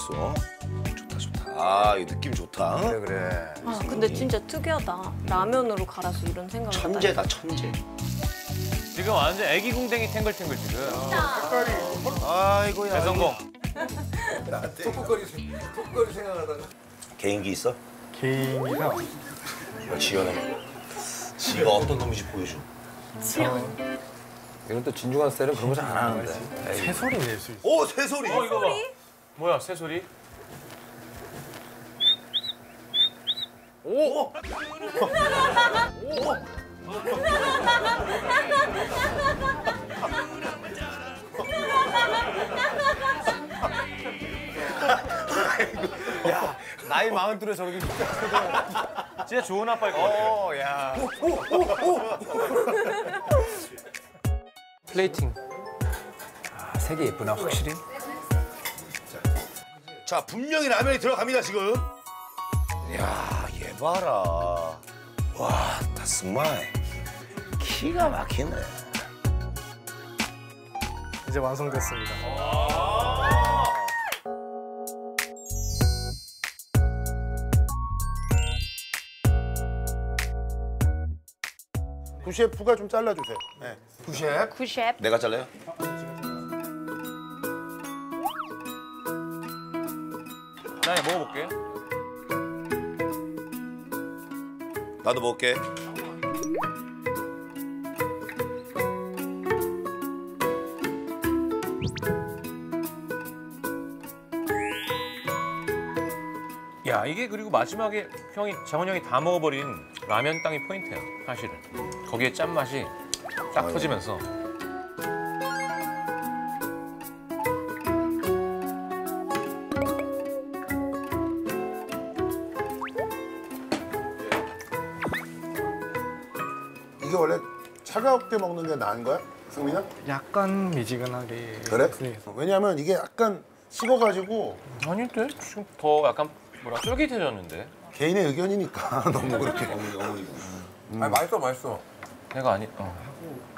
맛있어. 좋다 좋다. 아, 이 느낌 좋다. 그래 그래. 아 근데 진짜 특이하다. 라면으로 갈아서 이런 생각을 천재다 천재. 지금 완전 애기 궁뎅이 탱글탱글 지금. 아이고야. 대성공. 톡톡거리 생각하다가. 개인기 있어? 개인기가 야, 지연해. 지가 어떤 놈인지 보여줘. 이건 또 진중한 스타일은 그런 거 잘 안 하는데. 새소리 낼 수 있어. 오, 새소리. 이거 봐. 뭐야 새소리? 오! 야 나이 42에 저렇게 진짜 좋은 아빠일 것 같아. 야. 플레이팅. 아, 색이 예쁘나 확실히. 자, 분명히 라면이 들어갑니다 지금. 야, 얘 봐라. 와, 다스마이. 기가 막히네. 이제 완성됐습니다. 구셰프가 좀 잘라주세요. 네. 구셰프. 구셰프. 내가 잘라요? 나 먹어볼게. 나도 먹을게. 야 이게 그리고 마지막에 장원 형이 다 먹어버린 라면 땅이 포인트야 사실은. 거기에 짠맛이 딱 터지면서. 이게 원래 차갑게 먹는 게 나은 거야? 승민아? 약간 미지근하게. 그래? 네. 왜냐면 이게 약간 식어가지고 아닌데 지금 더 약간 뭐라 쫄깃해졌는데. 개인의 의견이니까 너무 그렇게. 아니 맛있어 맛있어. 내가 아니.